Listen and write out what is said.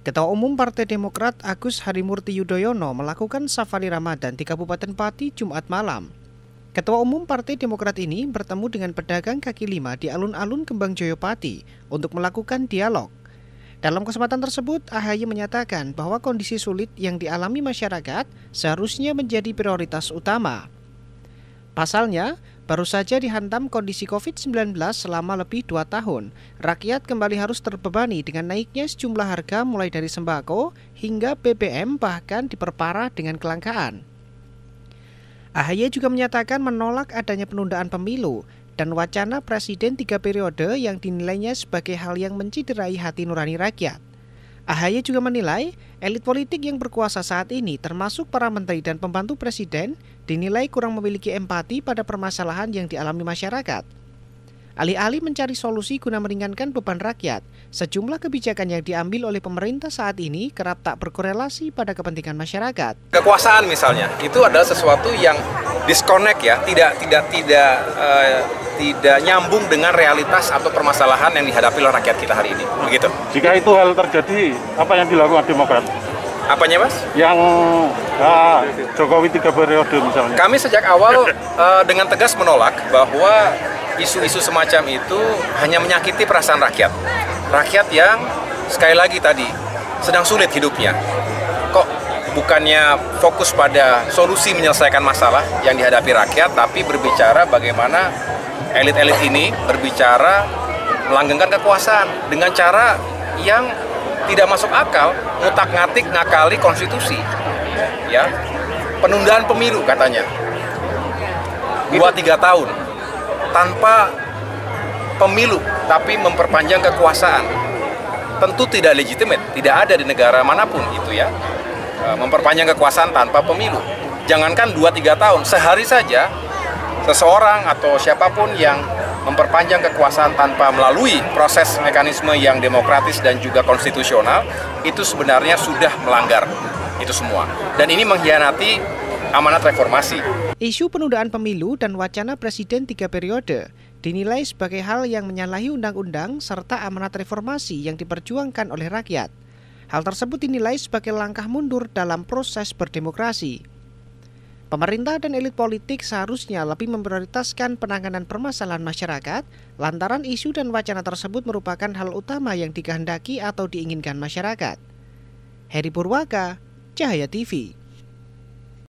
Ketua Umum Partai Demokrat Agus Harimurti Yudhoyono melakukan safari Ramadan di Kabupaten Pati Jumat malam. Ketua Umum Partai Demokrat ini bertemu dengan pedagang kaki lima di alun-alun Kembangjoyo Pati untuk melakukan dialog. Dalam kesempatan tersebut, AHY menyatakan bahwa kondisi sulit yang dialami masyarakat seharusnya menjadi prioritas utama. Pasalnya, baru saja dihantam kondisi COVID-19 selama lebih 2 tahun, rakyat kembali harus terbebani dengan naiknya sejumlah harga mulai dari sembako hingga BBM bahkan diperparah dengan kelangkaan. AHY juga menyatakan menolak adanya penundaan pemilu dan wacana presiden 3 periode yang dinilainya sebagai hal yang menciderai hati nurani rakyat. AHY juga menilai elit politik yang berkuasa saat ini termasuk para menteri dan pembantu presiden dinilai kurang memiliki empati pada permasalahan yang dialami masyarakat. Alih-alih mencari solusi guna meringankan beban rakyat, sejumlah kebijakan yang diambil oleh pemerintah saat ini kerap tak berkorelasi pada kepentingan masyarakat. Kekuasaan misalnya, itu adalah sesuatu yang disconnect ya, tidak nyambung dengan realitas atau permasalahan yang dihadapi oleh rakyat kita hari ini. Begitu. Jika itu hal terjadi, apa yang dilakukan Demokrat? Apanya, Mas? Yang Jokowi 3 periode misalnya. Kami sejak awal dengan tegas menolak bahwa isu-isu semacam itu hanya menyakiti perasaan rakyat. Rakyat yang sekali lagi tadi sedang sulit hidupnya. Kok bukannya fokus pada solusi menyelesaikan masalah yang dihadapi rakyat, tapi berbicara bagaimana elit-elit ini berbicara melanggengkan kekuasaan dengan cara yang tidak masuk akal, ngutak-ngatik ngakali konstitusi. Ya. Penundaan pemilu katanya. 2-3 tahun tanpa pemilu tapi memperpanjang kekuasaan. Tentu tidak legitimate, tidak ada di negara manapun itu ya. Memperpanjang kekuasaan tanpa pemilu. Jangankan 2-3 tahun, sehari saja seseorang atau siapapun yang memperpanjang kekuasaan tanpa melalui proses mekanisme yang demokratis dan juga konstitusional, itu sebenarnya sudah melanggar itu semua. Dan ini mengkhianati amanat reformasi. Isu penundaan pemilu dan wacana presiden 3 periode dinilai sebagai hal yang menyalahi undang-undang serta amanat reformasi yang diperjuangkan oleh rakyat. Hal tersebut dinilai sebagai langkah mundur dalam proses berdemokrasi. Pemerintah dan elit politik seharusnya lebih memprioritaskan penanganan permasalahan masyarakat, lantaran isu dan wacana tersebut merupakan hal utama yang dikehendaki atau diinginkan masyarakat. Heri Purwaka, Cahaya TV.